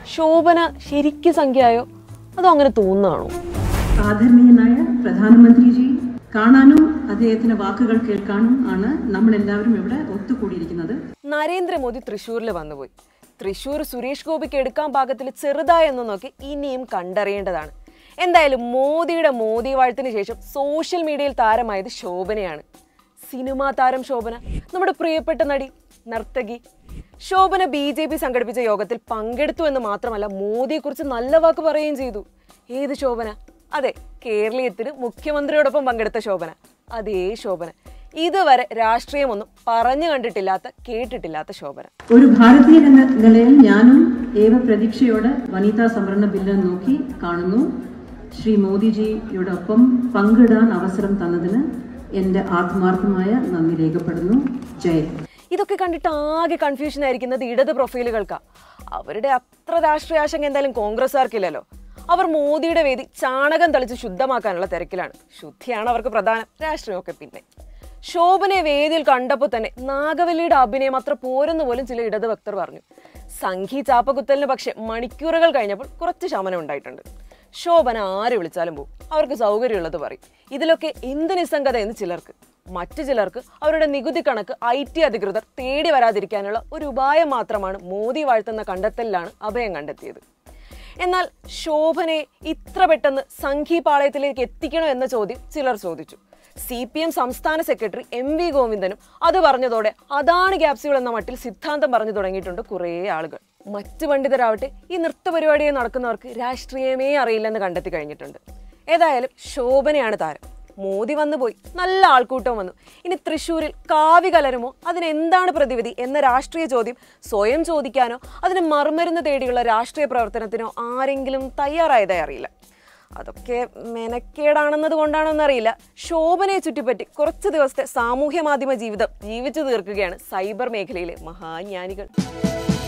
ശോഭന ശരിക്കും സംഖ്യയോ അതോ അങ്ങനെ തോന്നുകയാണോ? ആദരണീയനായ പ്രധാനമന്ത്രിജി കാണാനും അദ്ദേഹത്തിന്റെ വാക്കുകൾ കേൾക്കാനും ആണ് നമ്മളെല്ലാവരും ഇവിടെ ഒത്തുകൂടിയിരിക്കുന്നത്. നരേന്ദ്രമോദി തൃശ്ശൂരിൽ വന്നുപോയി. തൃശ്ശൂർ സുരേഷ് ഗോപിക്ക് എടുക്കാൻ പാകത്തിൽ ചെറുതായെന്ന് നോക്കി ഇനിയും കണ്ടറിയേണ്ടതാണ്. എന്തായാലും മോദിയുടെ മോദി വാഴ്ത്തിന് ശേഷം സോഷ്യൽ മീഡിയയിൽ താരമായത് ശോഭനയാണ്. സിനിമാ താരം ശോഭന, നമ്മുടെ പ്രിയപ്പെട്ട നടി, നർത്തകി ശോഭന BJP സംഘടിപ്പിച്ച യോഗത്തിൽ പങ്കെടുത്തു എന്ന് മാത്രമല്ല മോദിയെക്കുറിച്ച് നല്ല വാക്ക് പറയുകയും ചെയ്തു. ഏത് ശോഭന? അതെ, കേരളീയത്തിന് മുഖ്യമന്ത്രിയോടൊപ്പം പങ്കെടുത്ത ശോഭന. അതേ ശോഭന. ഇതുവരെ രാഷ്ട്രീയമൊന്നും പറഞ്ഞു കണ്ടിട്ടില്ലാത്ത കേട്ടിട്ടില്ലാത്ത ശോഭന. ഒരു ഭാരതീയ എന്ന നിലയിൽ ഞാനും ഏവ പ്രതീക്ഷയോടെ വനിതാ സംവരണ ബില്ല് നോക്കി കാണുന്നു. ശ്രീ മോദിജിയോടൊപ്പം പങ്കിടാൻ അവസരം തന്നതിന് എന്റെ ആത്മാർത്ഥമായ നന്ദി രേഖപ്പെടുന്നു. ജയ്. ഇതൊക്കെ കണ്ടിട്ട് ആകെ കൺഫ്യൂഷൻ ആയിരിക്കുന്നത് ഇടത് പ്രൊഫൈലുകൾക്കാ. അവരുടെ അത്ര രാഷ്ട്രീയ ആശങ്ക എന്തായാലും കോൺഗ്രസ്സുകാർക്കില്ലല്ലോ. അവർ മോദിയുടെ വേദി ചാണകം തളിച്ച് ശുദ്ധമാക്കാനുള്ള തിരക്കിലാണ്. ശുദ്ധിയാണ് അവർക്ക് പ്രധാനം, രാഷ്ട്രീയമൊക്കെ പിന്നെ. ശോഭനയെ വേദിയിൽ കണ്ടപ്പോൾ തന്നെ നാഗവല്ലിയുടെ അഭിനയം അത്ര പോരെന്ന് പോലും ചില ഇടത് ഭക്തർ പറഞ്ഞു. സംഘി ചാപ്പകുത്തലിന് പക്ഷെ മണിക്കൂറുകൾ കഴിഞ്ഞപ്പോൾ കുറച്ച് ശമനം ഉണ്ടായിട്ടുണ്ട്. ശോഭന ആരെ വിളിച്ചാലും പോകും, അവർക്ക് സൗകര്യമുള്ളത് പറയും. ഇതിലൊക്കെ എന്ത് നിസ്സംഗത എന്ന് ചിലർക്ക്. മറ്റു ചിലർക്ക് അവരുടെ നികുതി കണക്ക് IT അധികൃതർ തേടി വരാതിരിക്കാനുള്ള ഒരു ഉപായം മാത്രമാണ് മോദി വാഴ്ത്തുന്ന കണ്ടെത്തലിലാണ് അഭയം കണ്ടെത്തിയത്. എന്നാൽ ശോഭനയെ ഇത്ര പെട്ടെന്ന് സംഘി പാളയത്തിലേക്ക് എത്തിക്കണോ എന്ന ചോദ്യം ചിലർ ചോദിച്ചു. CPM സംസ്ഥാന സെക്രട്ടറി MV ഗോവിന്ദനും അത് പറഞ്ഞതോടെ അതാണ് ക്യാപ്സ്യൂൾ എന്ന മട്ടിൽ സിദ്ധാന്തം പറഞ്ഞു തുടങ്ങിയിട്ടുണ്ട് കുറേ ആളുകൾ. മറ്റു പണ്ഡിതരാവട്ടെ ഈ നൃത്തപരിപാടിയെ നടക്കുന്നവർക്ക് രാഷ്ട്രീയമേ അറിയില്ലെന്ന് കണ്ടെത്തി കഴിഞ്ഞിട്ടുണ്ട്. ഏതായാലും ശോഭനയാണ് താരം. മോദി വന്നുപോയി, നല്ല ആൾക്കൂട്ടം വന്നു. ഇനി തൃശ്ശൂരിൽ കാവി കലരുമോ, അതിനെന്താണ് പ്രതിവിധി എന്ന രാഷ്ട്രീയ ചോദ്യം സ്വയം ചോദിക്കാനോ അതിന് മറുമരുന്ന് തേടിയുള്ള രാഷ്ട്രീയ പ്രവർത്തനത്തിനോ ആരെങ്കിലും തയ്യാറായതായി അറിയില്ല. അതൊക്കെ മെനക്കേടാണെന്നത് കൊണ്ടാണോ എന്നറിയില്ല. ശോഭനയെ ചുറ്റിപ്പറ്റി കുറച്ച് ദിവസത്തെ സാമൂഹ്യ മാധ്യമ ജീവിതം ജീവിച്ചു തീർക്കുകയാണ് സൈബർ മേഖലയിലെ മഹാജ്ഞാനികൾ.